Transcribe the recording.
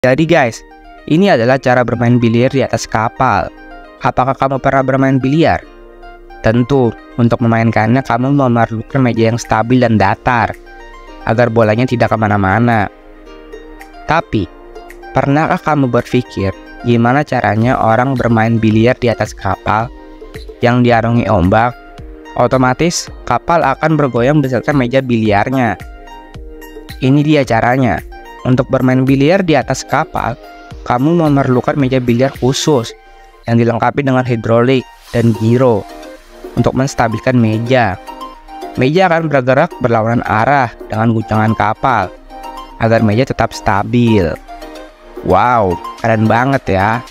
Jadi guys, ini adalah cara bermain biliar di atas kapal. Apakah kamu pernah bermain biliar? Tentu, untuk memainkannya kamu memerlukan meja yang stabil dan datar, agar bolanya tidak kemana-mana. Tapi, pernahkah kamu berpikir gimana caranya orang bermain biliar di atas kapal yang diarungi ombak? Otomatis, kapal akan bergoyang beserta meja biliarnya. Ini dia caranya. Untuk bermain biliar di atas kapal, kamu memerlukan meja biliar khusus yang dilengkapi dengan hidrolik dan giro untuk menstabilkan meja. Meja akan bergerak berlawanan arah dengan guncangan kapal agar meja tetap stabil. Wow, keren banget ya.